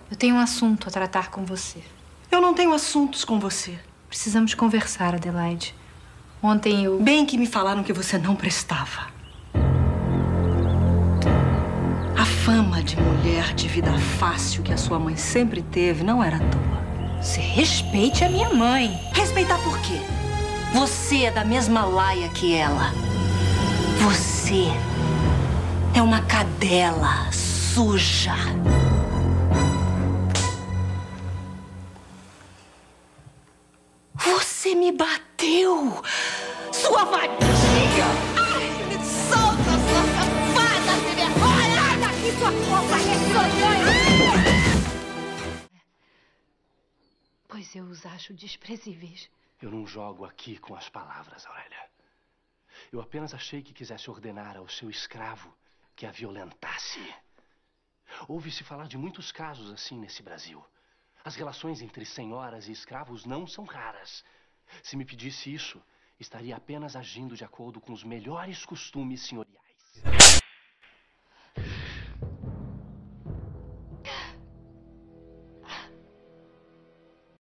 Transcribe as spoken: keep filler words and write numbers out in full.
Eu tenho um assunto a tratar com você. Eu não tenho assuntos com você. Precisamos conversar, Adelaide. Ontem eu... Bem que me falaram que você não prestava. A fama de mulher de vida fácil que a sua mãe sempre teve não era tua. Você respeite a minha mãe. Respeitar por quê? Você é da mesma laia que ela. Você é uma cadela suja. Você me bateu, sua vadia! Ai, me solta, sua safada, se vergonha! Sai daqui, sua porra ressonhonha! Pois eu os acho desprezíveis. Eu não jogo aqui com as palavras, Aurélia. Eu apenas achei que quisesse ordenar ao seu escravo que a violentasse. Ouve-se falar de muitos casos assim nesse Brasil. As relações entre senhoras e escravos não são raras. Se me pedisse isso, estaria apenas agindo de acordo com os melhores costumes senhoriais.